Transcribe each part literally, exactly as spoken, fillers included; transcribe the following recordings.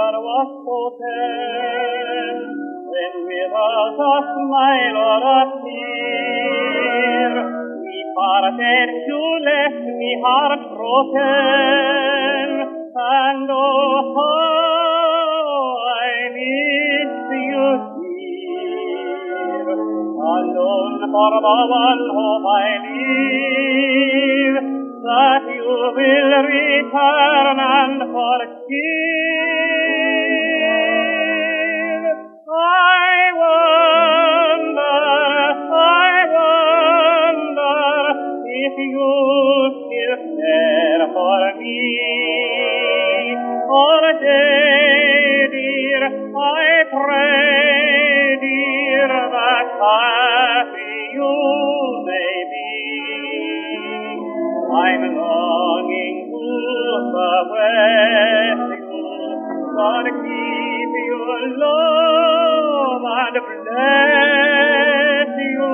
never was spoken, when without a smile or a tear, we parted, you left me heart broken, and oh, how I miss you, dear. Alone for the one hope I live, that you will return and forgive. I wonder, I wonder if you still care for me. Or day, dear, I pray, dear, that happy you may be. I'm longing to surrender you, God keep you love and bless you.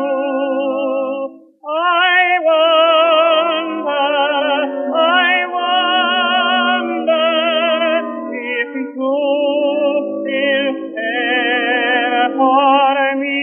I wonder, I wonder if you still care for me.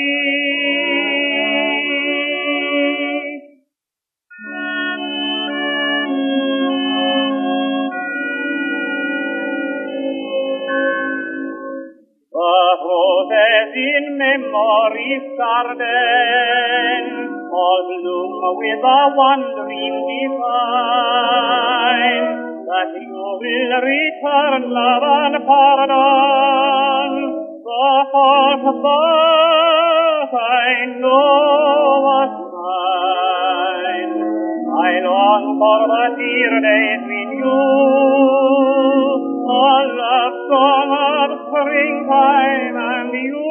The roses in memory's garden all bloom with a one dream divine, that you will return love and pardon. The thought that I know was mine, I long for the dear days with you, a love song of springtime and you.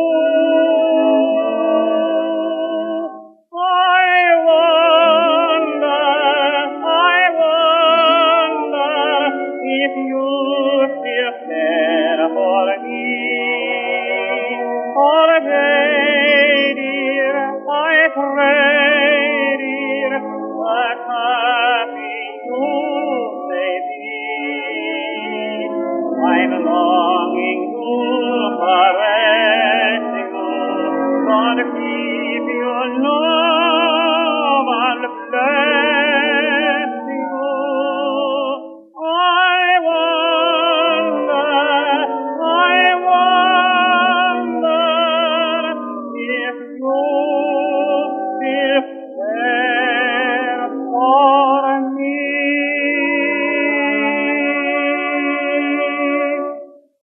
I wonder, I wonder if you still care for me. For day, dear, I pray, dear, that happy you may be. I'm longing to caress you, God keep you long.